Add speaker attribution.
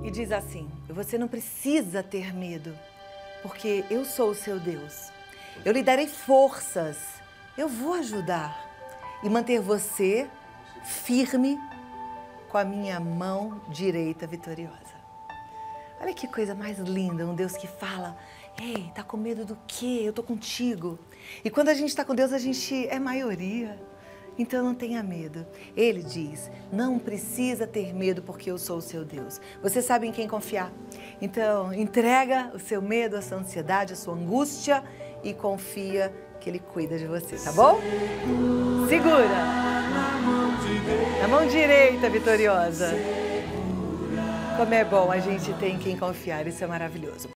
Speaker 1: e diz assim: você não precisa ter medo, porque eu sou o seu Deus. Eu lhe darei forças, eu vou ajudar e manter você firme com a minha mão direita vitoriosa. Olha que coisa mais linda, um Deus que fala: ei, tá com medo do quê? Eu tô contigo. E quando a gente tá com Deus, a gente é maioria. Então não tenha medo. Ele diz: não precisa ter medo porque eu sou o seu Deus. Você sabe em quem confiar. Então entrega o seu medo, a sua ansiedade, a sua angústia e confia que Ele cuida de você, tá bom? Segura! Na mão direita vitoriosa. Como é bom a gente ter em quem confiar, isso é maravilhoso.